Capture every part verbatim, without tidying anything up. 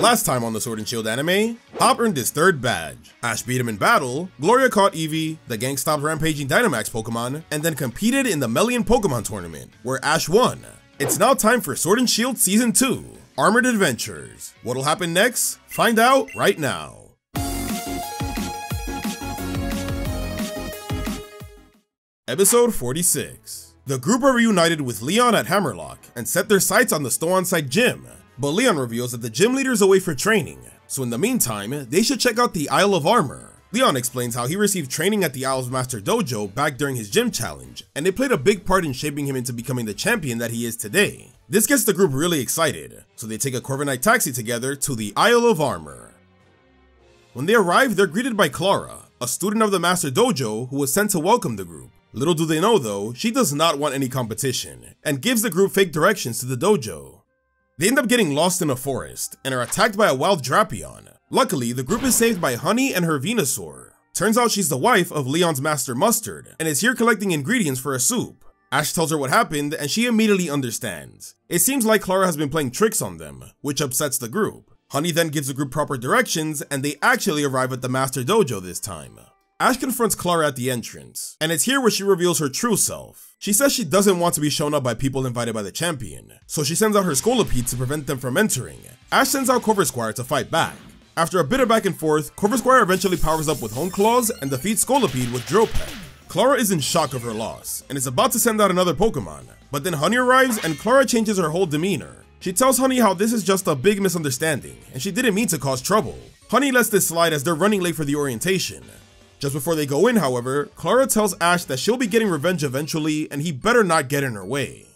Last time on the Sword and Shield anime, Hop earned his third badge. Ash beat him in battle, Gloria caught Eevee, the gang stopped rampaging Dynamax Pokemon, and then competed in the Melian Pokemon Tournament, where Ash won. It's now time for Sword and Shield Season two, Armored Adventures. What'll happen next? Find out right now. Episode forty-six. The group are reunited with Leon at Hammerlock and set their sights on the Stow-on-Site gym, but Leon reveals that the gym leader is away for training, so in the meantime, they should check out the Isle of Armor. Leon explains how he received training at the Isle's Master Dojo back during his gym challenge, and it played a big part in shaping him into becoming the champion that he is today. This gets the group really excited, so they take a Corviknight taxi together to the Isle of Armor. When they arrive, they're greeted by Clara, a student of the Master Dojo who was sent to welcome the group. Little do they know though, she does not want any competition, and gives the group fake directions to the dojo. They end up getting lost in a forest, and are attacked by a wild Drapion. Luckily, the group is saved by Honey and her Venusaur. Turns out she's the wife of Leon's Master Mustard, and is here collecting ingredients for a soup. Ash tells her what happened, and she immediately understands. It seems like Clara has been playing tricks on them, which upsets the group. Honey then gives the group proper directions, and they actually arrive at the Master Dojo this time. Ash confronts Clara at the entrance, and it's here where she reveals her true self. She says she doesn't want to be shown up by people invited by the champion, so she sends out her Scolipede to prevent them from entering. Ash sends out Corvisquire to fight back. After a bit of back and forth, Corvisquire eventually powers up with Hone Claws and defeats Scolipede with Drill Peck. Clara is in shock of her loss, and is about to send out another Pokemon, but then Honey arrives and Clara changes her whole demeanor. She tells Honey how this is just a big misunderstanding, and she didn't mean to cause trouble. Honey lets this slide as they're running late for the orientation. Just before they go in, however, Clara tells Ash that she'll be getting revenge eventually, and he better not get in her way.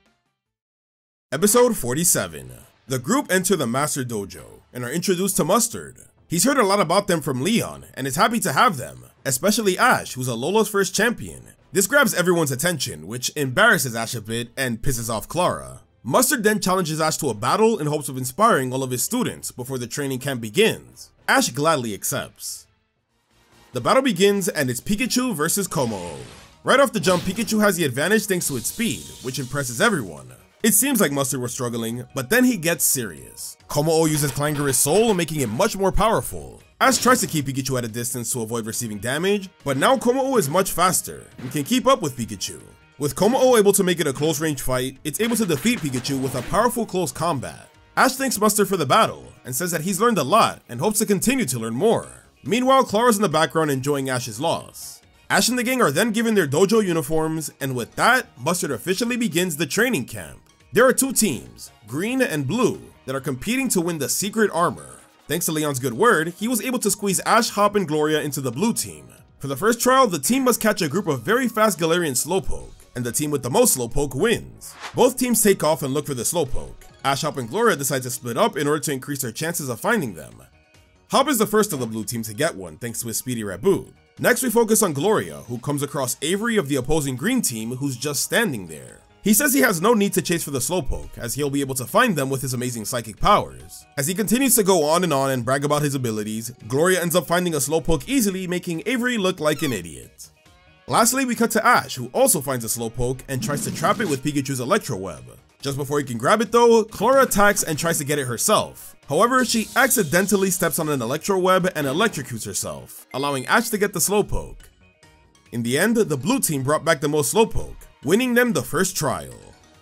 Episode forty-seven. The group enter the Master Dojo, and are introduced to Mustard. He's heard a lot about them from Leon, and is happy to have them, especially Ash, who's Alola's first champion. This grabs everyone's attention, which embarrasses Ash a bit and pisses off Clara. Mustard then challenges Ash to a battle in hopes of inspiring all of his students before the training camp begins. Ash gladly accepts. The battle begins, and it's Pikachu versus Kommo-o. Right off the jump, Pikachu has the advantage thanks to its speed, which impresses everyone. It seems like Mustard was struggling, but then he gets serious. Kommo-o uses Clangerous Soul, making it much more powerful. Ash tries to keep Pikachu at a distance to avoid receiving damage, but now Kommo-o is much faster, and can keep up with Pikachu. With Kommo-o able to make it a close range fight, it's able to defeat Pikachu with a powerful close combat. Ash thanks Mustard for the battle, and says that he's learned a lot, and hopes to continue to learn more. Meanwhile, Clara's in the background enjoying Ash's loss. Ash and the gang are then given their dojo uniforms, and with that, Mustard officially begins the training camp. There are two teams, Green and Blue, that are competing to win the Secret Armor. Thanks to Leon's good word, he was able to squeeze Ash, Hop, and Gloria into the Blue team. For the first trial, the team must catch a group of very fast Galarian Slowpoke, and the team with the most Slowpoke wins. Both teams take off and look for the Slowpoke. Ash, Hop, and Gloria decide to split up in order to increase their chances of finding them. Hop is the first of the blue team to get one thanks to his speedy Raboot. Next we focus on Gloria, who comes across Avery of the opposing green team who's just standing there. He says he has no need to chase for the Slowpoke, as he'll be able to find them with his amazing psychic powers. As he continues to go on and on and brag about his abilities, Gloria ends up finding a Slowpoke easily, making Avery look like an idiot. Lastly, we cut to Ash, who also finds a Slowpoke and tries to trap it with Pikachu's Electro Web. Just before he can grab it though, Clara attacks and tries to get it herself. However, she accidentally steps on an Electro Web and electrocutes herself, allowing Ash to get the Slowpoke. In the end, the blue team brought back the most Slowpoke, winning them the first trial.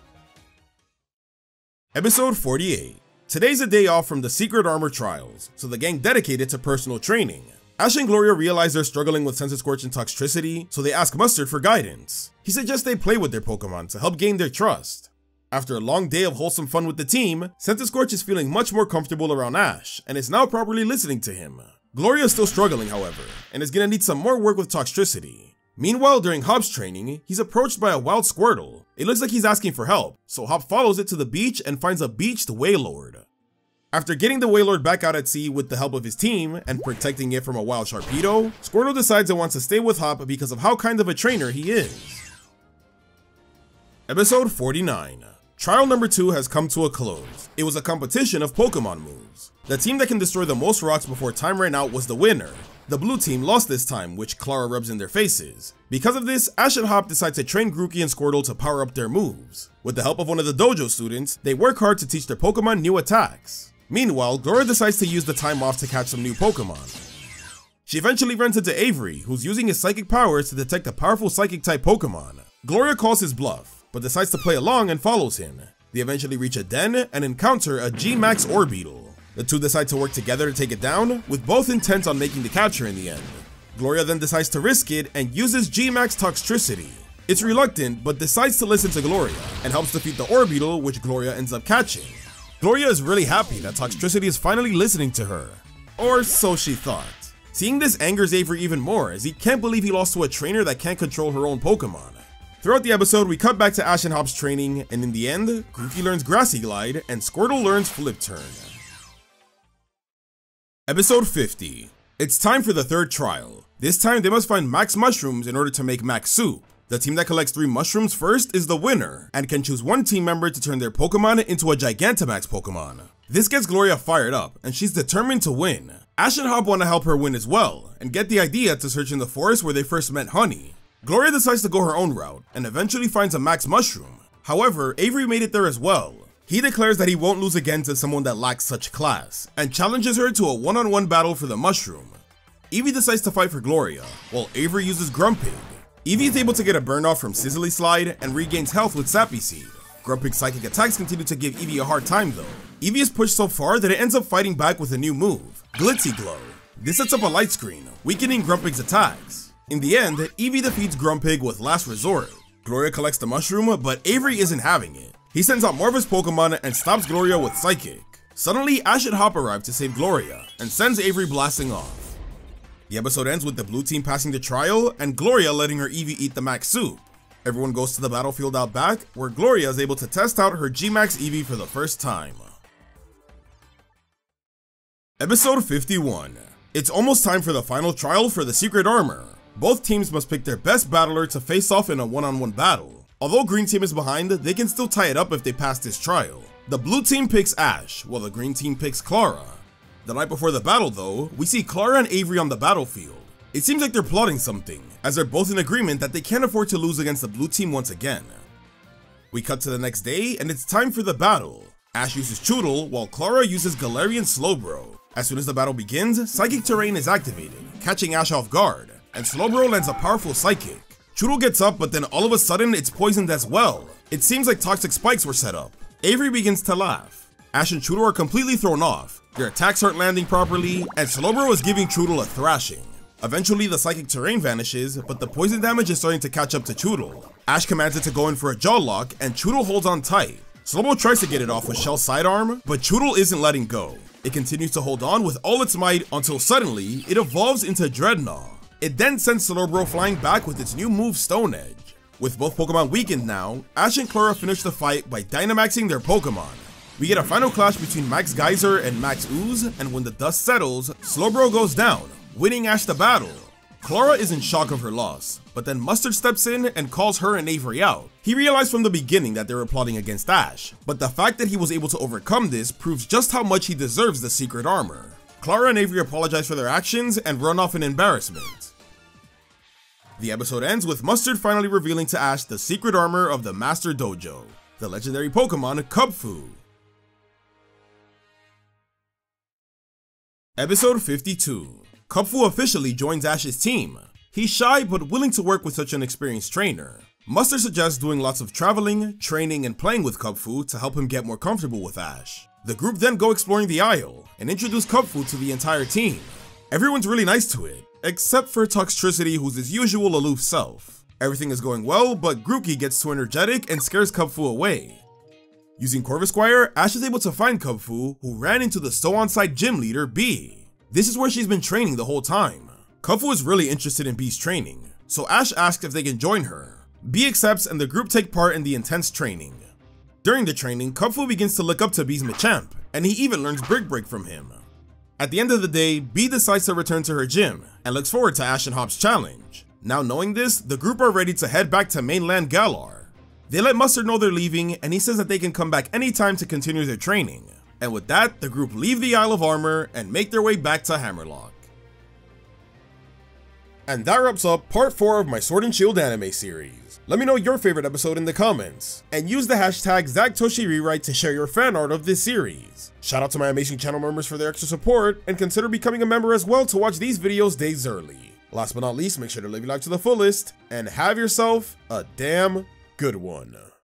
Episode forty-eight. Today's a day off from the Secret Armor trials, so the gang dedicated to personal training. Ash and Gloria realize they're struggling with Centiskorch and Toxtricity, so they ask Mustard for guidance. He suggests they play with their Pokemon to help gain their trust. After a long day of wholesome fun with the team, Centiskorch is feeling much more comfortable around Ash, and is now properly listening to him. Gloria is still struggling, however, and is gonna need some more work with Toxtricity. Meanwhile, during Hop's training, he's approached by a wild Squirtle. It looks like he's asking for help, so Hop follows it to the beach and finds a beached Wailord. After getting the Wailord back out at sea with the help of his team, and protecting it from a wild Sharpedo, Squirtle decides it wants to stay with Hop because of how kind of a trainer he is. Episode forty-nine. Trial number two has come to a close. It was a competition of Pokemon moves. The team that can destroy the most rocks before time ran out was the winner. The blue team lost this time, which Clara rubs in their faces. Because of this, Ash and Hop decide to train Grookey and Squirtle to power up their moves. With the help of one of the dojo students, they work hard to teach their Pokemon new attacks. Meanwhile, Gloria decides to use the time off to catch some new Pokemon. She eventually runs into Avery, who's using his psychic powers to detect a powerful psychic-type Pokemon. Gloria calls his bluff, but decides to play along and follows him. They eventually reach a den and encounter a G max Orbeetle. The two decide to work together to take it down, with both intent on making the capture in the end. Gloria then decides to risk it and uses G max Toxtricity. It's reluctant, but decides to listen to Gloria, and helps defeat the Orbeetle, which Gloria ends up catching. Gloria is really happy that Toxtricity is finally listening to her. Or so she thought. Seeing this angers Avery even more, as he can't believe he lost to a trainer that can't control her own Pokemon. Throughout the episode, we cut back to Ash and Hop's training, and in the end, Grookey learns Grassy Glide, and Squirtle learns Flip Turn. Episode fifty. It's time for the third trial. This time, they must find Max Mushrooms in order to make Max Soup. The team that collects three mushrooms first is the winner, and can choose one team member to turn their Pokemon into a Gigantamax Pokemon. This gets Gloria fired up, and she's determined to win. Ash and Hop want to help her win as well, and get the idea to search in the forest where they first met Honey. Gloria decides to go her own route, and eventually finds a Max Mushroom. However, Avery made it there as well. He declares that he won't lose again to someone that lacks such class, and challenges her to a one-on-one battle for the mushroom. Eevee decides to fight for Gloria, while Avery uses Grumpig. Eevee is able to get a burn off from Sizzly Slide, and regains health with Sappy Seed. Grumpig's psychic attacks continue to give Eevee a hard time though. Eevee is pushed so far that it ends up fighting back with a new move, Glitzy Glow. This sets up a light screen, weakening Grumpig's attacks. In the end, Eevee defeats Grumpig with Last Resort. Gloria collects the mushroom, but Avery isn't having it. He sends out more of his Pokemon and stops Gloria with Psychic. Suddenly, Ash and Hop arrive to save Gloria, and sends Avery blasting off. The episode ends with the blue team passing the trial, and Gloria letting her Eevee eat the Max Soup. Everyone goes to the battlefield out back, where Gloria is able to test out her G max Eevee for the first time. Episode fifty-one. It's almost time for the final trial for the Secret Armor. Both teams must pick their best battler to face off in a one-on-one battle. Although Green Team is behind, they can still tie it up if they pass this trial. The blue team picks Ash, while the green team picks Clara. The night before the battle though, we see Clara and Avery on the battlefield. It seems like they're plotting something, as they're both in agreement that they can't afford to lose against the blue team once again. We cut to the next day, and it's time for the battle. Ash uses Choodle, while Clara uses Galarian Slowbro. As soon as the battle begins, Psychic Terrain is activated, catching Ash off guard, and Slowbro lands a powerful Psychic. Choodle gets up, but then all of a sudden it's poisoned as well. It seems like toxic spikes were set up. Avery begins to laugh. Ash and Choodle are completely thrown off, their attacks aren't landing properly, and Slowbro is giving Choodle a thrashing. Eventually the Psychic Terrain vanishes, but the poison damage is starting to catch up to Choodle. Ash commands it to go in for a jaw lock, and Choodle holds on tight. Slowbro tries to get it off with Shell Sidearm, but Choodle isn't letting go. It continues to hold on with all its might until suddenly it evolves into Dreadnought. It then sends Slowbro flying back with its new move Stone Edge. With both Pokemon weakened now, Ash and Clara finish the fight by Dynamaxing their Pokemon. We get a final clash between Max Geyser and Max Ooze, and when the dust settles, Slowbro goes down, winning Ash the battle. Clara is in shock of her loss, but then Mustard steps in and calls her and Avery out. He realized from the beginning that they were plotting against Ash, but the fact that he was able to overcome this proves just how much he deserves the Secret Armor. Clara and Avery apologize for their actions and run off in embarrassment. The episode ends with Mustard finally revealing to Ash the Secret Armor of the Master Dojo, the legendary Pokemon Kubfu. Episode fifty-two. Kubfu officially joins Ash's team. He's shy but willing to work with such an experienced trainer. Mustard suggests doing lots of traveling, training, and playing with Kubfu to help him get more comfortable with Ash. The group then go exploring the Isle and introduce Kubfu to the entire team. Everyone's really nice to it, except for Toxtricity, who's his usual aloof self. Everything is going well, but Grookey gets too energetic and scares Kubfu away. Using Corvisquire, Ash is able to find Kubfu, who ran into the So-On-Site gym leader, Bee. This is where she's been training the whole time. Kubfu is really interested in Bee's training, so Ash asks if they can join her. Bee accepts and the group take part in the intense training. During the training, Kubfu begins to look up to Bee's Machamp, and he even learns Brick Break from him. At the end of the day, Bee decides to return to her gym, and looks forward to Ash and Hop's challenge. Now knowing this, the group are ready to head back to mainland Galar. They let Mustard know they're leaving, and he says that they can come back anytime to continue their training. And with that, the group leave the Isle of Armor and make their way back to Hammerlock. And that wraps up part four of my Sword and Shield anime series. Let me know your favorite episode in the comments, and use the hashtag ZachToshiRewrite to share your fan art of this series. Shout out to my amazing channel members for their extra support, and consider becoming a member as well to watch these videos days early. Last but not least, make sure to live your life to the fullest, and have yourself a damn good one.